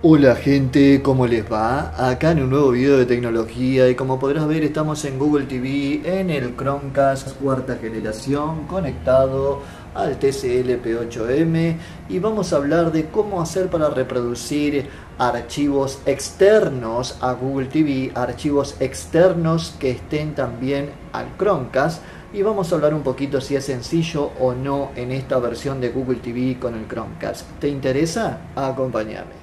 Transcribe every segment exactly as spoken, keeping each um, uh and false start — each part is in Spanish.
Hola gente, ¿cómo les va? Acá en un nuevo video de tecnología y como podrás ver estamos en Google T V en el Chromecast cuarta generación conectado al T C L P ocho M y vamos a hablar de cómo hacer para reproducir archivos externos a Google T V, archivos externos que estén también al Chromecast. Y vamos a hablar un poquito si es sencillo o no en esta versión de Google T V con el Chromecast. ¿Te interesa? Acompáñame.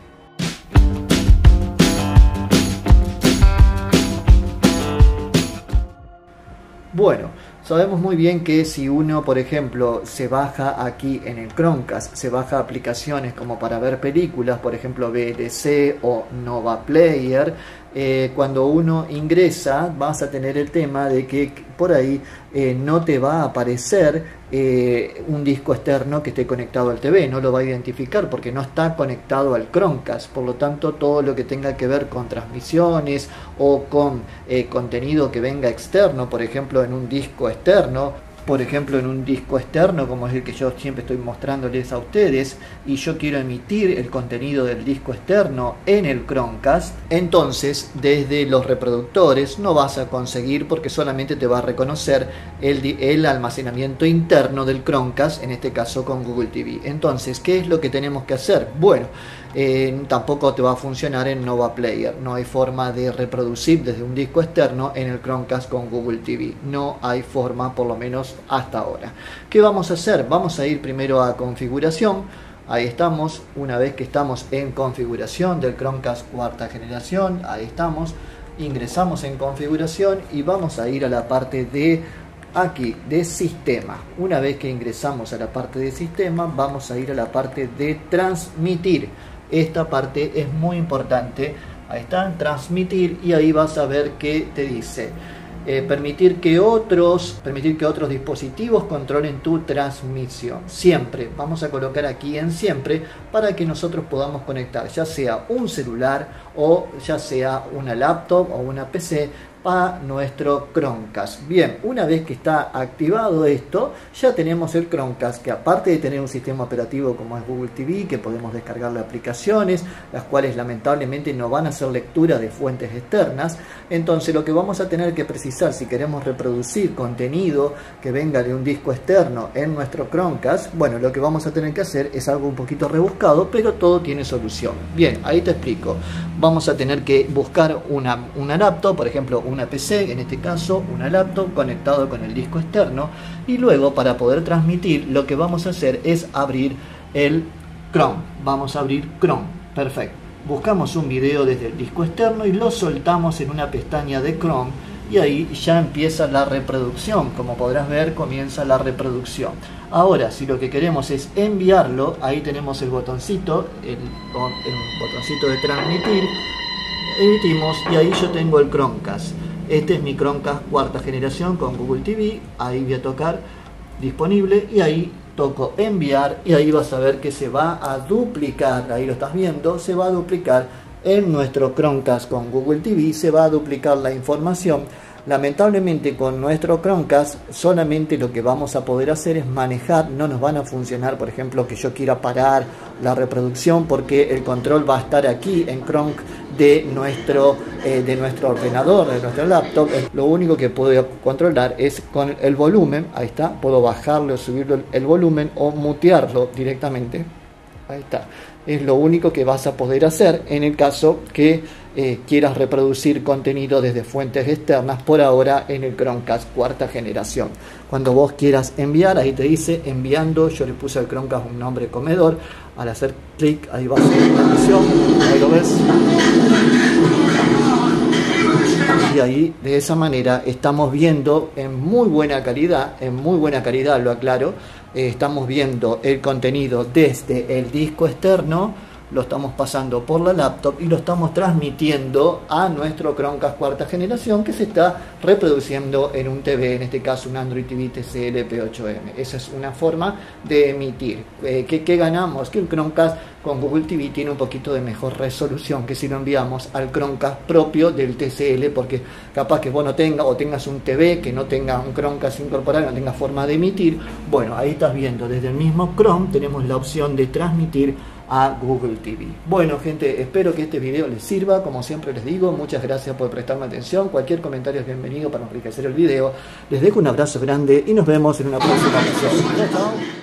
Bueno, sabemos muy bien que si uno, por ejemplo, se baja aquí en el Chromecast, se baja aplicaciones como para ver películas, por ejemplo V L C o Nova Player, eh, cuando uno ingresa vas a tener el tema de que por ahí eh, no te va a aparecer eh, un disco externo que esté conectado al T V, no lo va a identificar porque no está conectado al Chromecast. Por lo tanto, todo lo que tenga que ver con transmisiones o con eh, contenido que venga externo, por ejemplo en un disco externo, por ejemplo en un disco externo como es el que yo siempre estoy mostrándoles a ustedes, y yo quiero emitir el contenido del disco externo en el Chromecast, entonces desde los reproductores no vas a conseguir porque solamente te va a reconocer el, el almacenamiento interno del Chromecast, en este caso con Google T V. Entonces, ¿qué es lo que tenemos que hacer? Bueno, Eh, tampoco te va a funcionar en Nova Player, no hay forma de reproducir desde un disco externo en el Chromecast con Google T V, no hay forma, por lo menos hasta ahora. ¿Qué vamos a hacer? Vamos a ir primero a configuración. Ahí estamos, una vez que estamos en configuración del Chromecast cuarta generación, ahí estamos, ingresamos en configuración y vamos a ir a la parte de aquí de sistema. Una vez que ingresamos a la parte de sistema, vamos a ir a la parte de transmitir. Esta parte es muy importante. Ahí está, transmitir, y ahí vas a ver que te dice eh, permitir que otros permitir que otros dispositivos controlen tu transmisión. Siempre vamos a colocar aquí en siempre para que nosotros podamos conectar ya sea un celular o ya sea una laptop o una P C a nuestro Chromecast. Bien, una vez que está activado esto, ya tenemos el Chromecast, que aparte de tener un sistema operativo como es Google T V, que podemos descargarle aplicaciones, las cuales lamentablemente no van a hacer lectura de fuentes externas. Entonces lo que vamos a tener que precisar si queremos reproducir contenido que venga de un disco externo en nuestro Chromecast, bueno, lo que vamos a tener que hacer es algo un poquito rebuscado, pero todo tiene solución. Bien, ahí te explico. Vamos a tener que buscar una, una laptop, por ejemplo una P C, en este caso una laptop conectado con el disco externo, y luego para poder transmitir lo que vamos a hacer es abrir el Chrome. Vamos a abrir Chrome, perfecto. Buscamos un video desde el disco externo y lo soltamos en una pestaña de Chrome y ahí ya empieza la reproducción. Como podrás ver, comienza la reproducción. Ahora, si lo que queremos es enviarlo, ahí tenemos el botoncito, el, el botoncito de transmitir. Emitimos y ahí yo tengo el Chromecast. Este es mi Chromecast cuarta generación con Google T V. Ahí voy a tocar disponible y ahí toco enviar y ahí vas a ver que se va a duplicar. Ahí lo estás viendo, se va a duplicar en nuestro Chromecast con Google T V, se va a duplicar la información. Lamentablemente con nuestro Chromecast solamente lo que vamos a poder hacer es manejar, no nos van a funcionar, por ejemplo, que yo quiera parar la reproducción porque el control va a estar aquí en Chrome de nuestro, eh, de nuestro ordenador, de nuestro laptop. Lo único que puedo controlar es con el volumen, ahí está, puedo bajarlo, subirlo el volumen o mutearlo directamente. Ahí está, es lo único que vas a poder hacer en el caso que eh, quieras reproducir contenido desde fuentes externas, por ahora en el Chromecast cuarta generación. Cuando vos quieras enviar, ahí te dice enviando, yo le puse al Chromecast un nombre comedor, al hacer clic ahí va a ser una emisión, ahí lo ves. Y ahí de esa manera estamos viendo en muy buena calidad, en muy buena calidad lo aclaro, eh, estamos viendo el contenido desde el disco externo, lo estamos pasando por la laptop y lo estamos transmitiendo a nuestro Chromecast cuarta generación que se está reproduciendo en un T V, en este caso un Android T V T C L P ocho M. Esa es una forma de emitir. Eh, ¿qué, ¿Qué ganamos? Que el Chromecast con Google T V tiene un poquito de mejor resolución que si lo enviamos al Chromecast propio del T C L, porque capaz que vos no tengas o tengas un T V que no tenga un Chromecast incorporado, no tenga forma de emitir. Bueno, ahí estás viendo, desde el mismo Chrome tenemos la opción de transmitir a Google T V. Bueno, gente, espero que este video les sirva. Como siempre les digo, muchas gracias por prestarme atención. Cualquier comentario es bienvenido para enriquecer el video. Les dejo un abrazo grande y nos vemos en una próxima ocasión. Chao, chao.